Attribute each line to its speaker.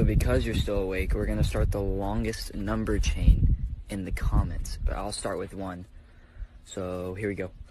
Speaker 1: So because you're still awake, we're gonna start the longest number chain in the comments. But I'll start with 1. So here we go.